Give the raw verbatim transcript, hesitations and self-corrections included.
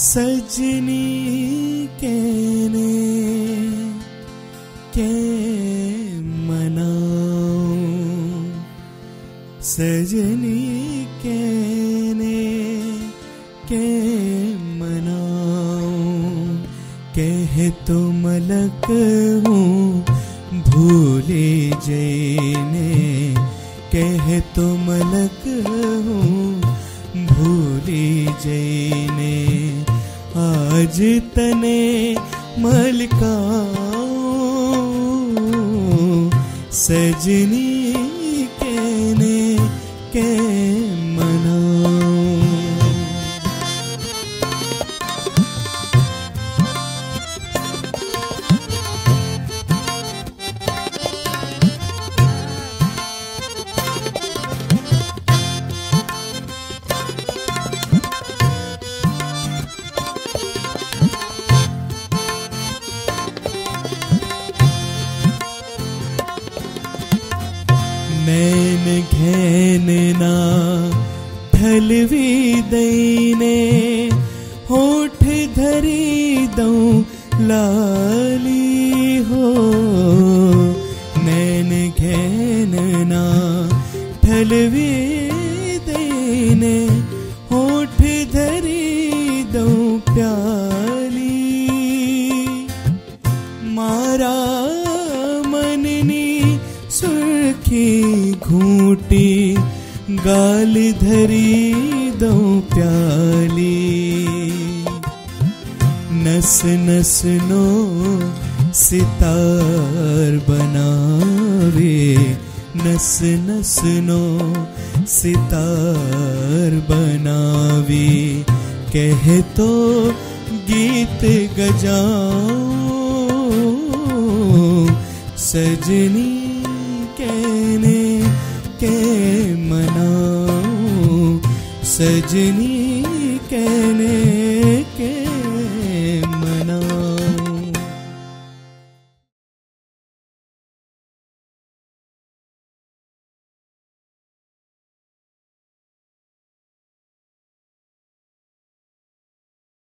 सजनी कहने के मनाऊं, सजनी कहने के मनाऊं, कह तो मलक हूँ भूले जैने, कह तो मलक हूँ भूले जैने, आज तने मलकाऊं, सजनी कहने के मनाऊं। नैन घैन ना ढलवी दैने, होठ धरी दऊं लाली हो, नैन घैन ना ढलवी दैने, होठ धरी दऊं प्याली, मारा मननी सुर्खी घूटी, गाल धरी दऊं प्याली, नस नस नो सितार बनावे, नस नस नो सितार बनावे, कह तो गीत गजाऊं, सजनी कहने के मनाऊं, सजनी